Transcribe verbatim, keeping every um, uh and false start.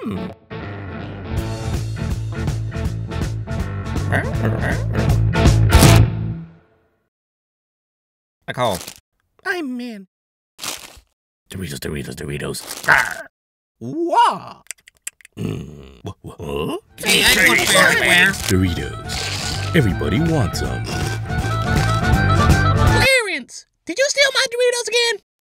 Hmm. I call. I'm in. Doritos, Doritos, Doritos. Arr. Wah! Mm. Huh? Hey, I want fair. Doritos. Everybody wants them. Clarence, did you steal my Doritos again?